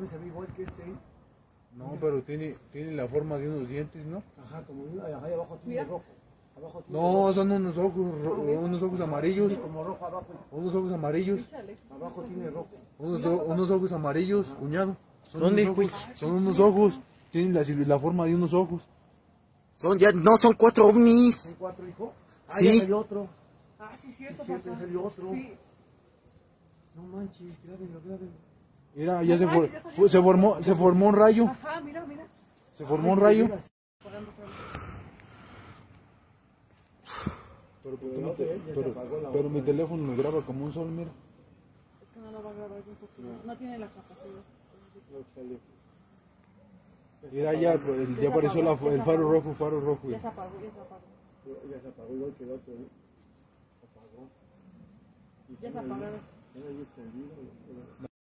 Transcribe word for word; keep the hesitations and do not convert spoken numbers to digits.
también se ve igual que este. No, mira. Pero tiene, tiene la forma de unos dientes, ¿no? Ajá, como una, ajá, y abajo tiene mira. Rojo. Abajo tiene no, rojo. Son unos ojos, ro, unos ojos amarillos. Como rojo abajo. Unos ojos amarillos. Abajo tiene rojo. Unos, unos ojos amarillos, ajá. Cuñado. Son ¿Dónde? Unos ojos, son unos ojos. Tienen la, la forma de unos ojos. Son ya, no, son cuatro ovnis. ¿Son cuatro, hijo? Ah, sí. Ya salió otro. Ah, sí, cierto, sí, cierto, ya salió otro. Sí. No manches, grábenlo, grábenlo. Mira, ya, no, se, for, ya se formó, se formó un rayo. Ajá, mira, mira. Se formó Ay, un rayo. Pero, pero, no te, pero, pero mi teléfono me graba como un sol, mira. Es que no lo va a grabar un poquito. No, no tiene la capacidad. Mira, ya, ya, ya apareció la, el faro rojo, faro rojo. Ya se apagó, ya se apagó. Ya se apagó igual que el otro, ¿eh? Se apagó. Ya se apagaron.